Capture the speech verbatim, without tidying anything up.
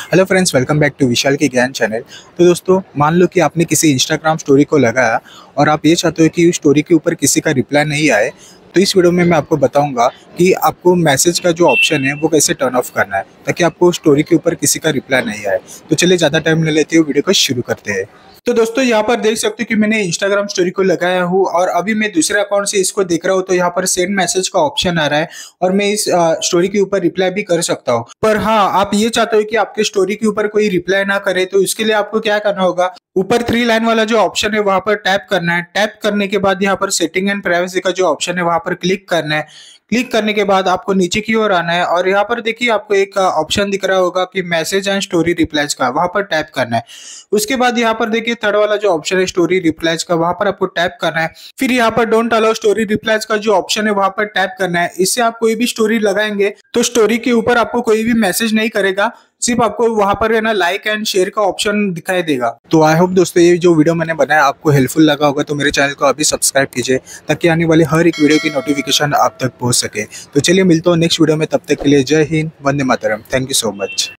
Hello friends, welcome back to Vishal की ज्ञान channel. तो दोस्तों, मान लो कि आपने किसी इंस्टाग्राम स्टोरी को लगाया और आप ये चाहते हो कि उस स्टोरी के ऊपर किसी का रिप्लाई नहीं आए। तो इस वीडियो में मैं आपको बताऊंगा कि आपको मैसेज का जो ऑप्शन है वो कैसे टर्न ऑफ करना है ताकि आपको स्टोरी के ऊपर किसी का रिप्लाई नहीं आए। तो चलिए ज़्यादा टाइम न लेते हुए वीडियो को शुरू करते हैं। तो दोस्तों, यहाँ पर देख सकते हो कि मैंने इंस्टाग्राम स्टोरी को लगाया हूँ और अभी मैं दूसरे अकाउंट से इसको देख रहा हूँ। तो यहाँ पर सेंड मैसेज का ऑप्शन आ रहा है और मैं इस स्टोरी के ऊपर रिप्लाई भी कर सकता हूँ। पर हाँ, आप ये चाहते हो कि आपके स्टोरी के ऊपर कोई रिप्लाई ना करे, तो इसके लिए आपको क्या करना होगा, ऊपर थ्री लाइन वाला जो ऑप्शन है वहां पर टैप करना है। टैप करने के बाद यहाँ पर सेटिंग एंड प्राइवेसी का जो ऑप्शन है वहां पर क्लिक करना है। क्लिक करने के बाद आपको नीचे की ओर आना है और यहाँ पर देखिए आपको एक ऑप्शन दिख रहा होगा कि मैसेज एंड स्टोरी रिप्लाईज का, वहां पर टैप करना है। उसके बाद यहाँ पर देखिए थर्ड वाला जो ऑप्शन है स्टोरी रिप्लाईज का, वहां पर आपको टैप करना है। फिर यहाँ पर डोंट अलाउ स्टोरी रिप्लाईज का जो ऑप्शन है वहां पर टैप करना है। इससे आप कोई भी स्टोरी लगाएंगे तो स्टोरी के ऊपर आपको कोई भी मैसेज नहीं करेगा, सिर्फ आपको वहां पर है ना लाइक एंड शेयर का ऑप्शन दिखाई देगा। तो आई होप दोस्तों, ये जो वीडियो मैंने बनाया आपको हेल्पफुल लगा होगा। तो मेरे चैनल को अभी सब्सक्राइब कीजिए ताकि आने वाली हर एक वीडियो की नोटिफिकेशन आप तक पहुंच सके। तो चलिए मिलते हैं नेक्स्ट वीडियो में, तब तक के लिए जय हिंद, वंदे मातरम। Thank you so much.